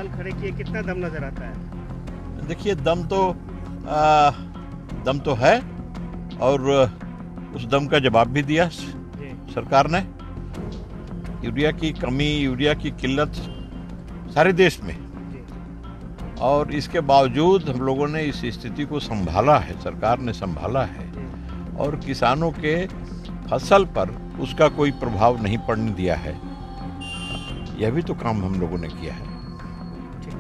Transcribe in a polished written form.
सवाल खड़े किए, कितना दम नजर आता है? देखिए, दम तो है, और उस दम का जवाब भी दिया सरकार ने। यूरिया की कमी, यूरिया की किल्लत सारे देश में, और इसके बावजूद हम लोगों ने इस स्थिति को संभाला है, सरकार ने संभाला है, और किसानों के फसल पर उसका कोई प्रभाव नहीं पड़ने दिया है। यह भी तो काम हम लोगों ने किया है।